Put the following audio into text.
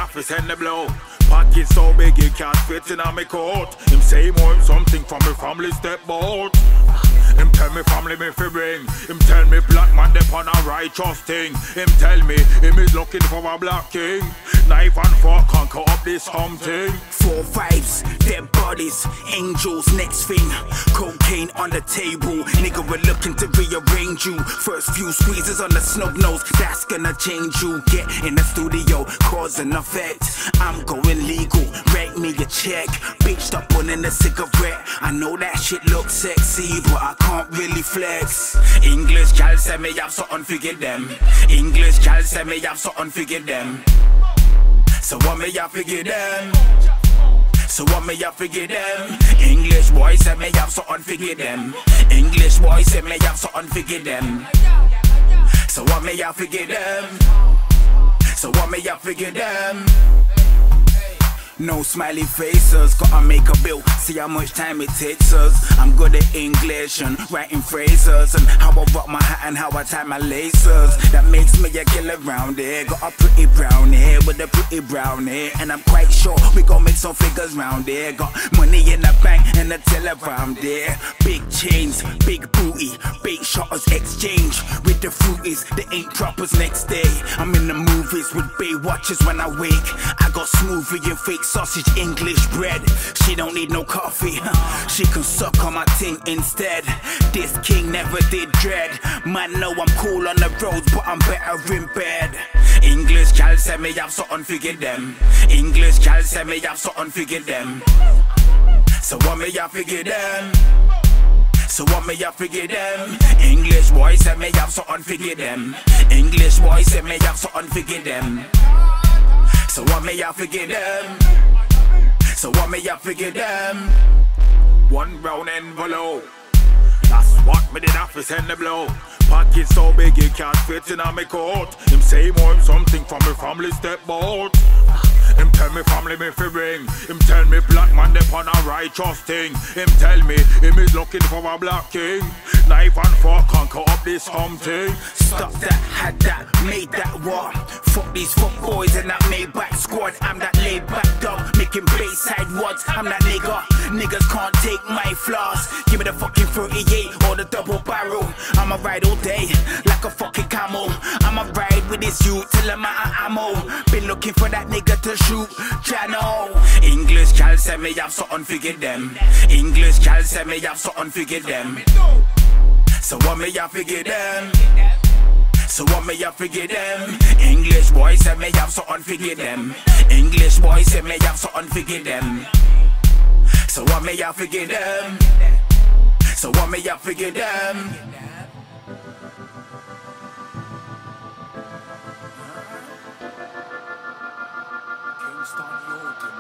have to send the blow. Pocket so big it can't fit in on me coat. Him say more something from me family step out. Him tell me family me fi bring. Him tell me black man dep on a righteous thing. Him tell me him is looking for a black king. Knife and fork conquer up this something. 4 5s, dead bodies, angels, next thing. Cocaine on the table, nigga we're looking to rearrange you. First few squeezes on the snub nose, that's gonna change you. Get in the studio, cause and effect. I'm going legal, write me a check. Bitch stop burning a cigarette. I know that shit looks sexy, but I can't really flex. English gal say me have something to give them. English gal say me have something to give them. So what me have to give them? So what me have to give them? English boy say me have something to give them. English boy say me have something to give them. So what me have to give them? So what me have to give them? No smiley faces, gotta make a bill, see how much time it takes us. I'm good at English and writing phrases, and how I rock my hat and how I tie my laces. That makes me a killer round here. Got a pretty brown hair with a pretty brown hair, and I'm quite sure we gon' make some figures round here. Got money in the bank and a teller round there. Big chains, big booty, bait shotters exchange with the fruities. They ain't droppers next day. I'm in the movies with Bay watchers when I wake. I got smoothie and fake sausage, English bread. She don't need no coffee, she can suck on my ting instead. This king never did dread. Man know I'm cool on the roads, but I'm better in bed. English gal say me have something to give them. English gal say me have something to give them. So what me have to give them? So what me have to give them? English boy say me have something to give them. English boy say me have something to give them. So what me have to give them? So what me have to give them? One brown envelope, that's what me did have to send the blow. Pocket so big it can't fit in on me coat. Him say more something from me family step out. Him tell me family me fi bring. Him tell me black man dep on a righteous thing. Him tell me him is looking for a black king. Knife and fork conquer up this something. Stop that, had that, made that what? Fuck these fuck boys and that made back squad. I'm that laid back dog, making bayside wads. I'm that nigga, niggas can't take my flaws. Give me the fucking 38 or the double barrel. I'ma ride all day like a fucking camel. I'ma ride with this youth till I'm out of ammo. Been looking for that nigga to shoot Jano. English gal say me have something to give them. English gal say me have something to give them. So what me have to give them? So what me have to give them? English boy say me have something to give them. English boy say me have something to give them. So what me have to give them? So what me have to give them? Kingston Youth.